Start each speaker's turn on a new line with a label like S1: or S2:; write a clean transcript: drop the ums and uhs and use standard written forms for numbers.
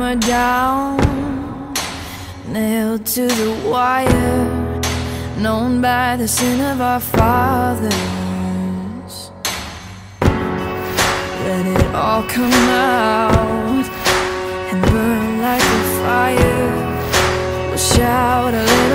S1: are down, nailed to the wire, known by the sin of our fathers. Let it all come out and burn like a fire. We'll shout a little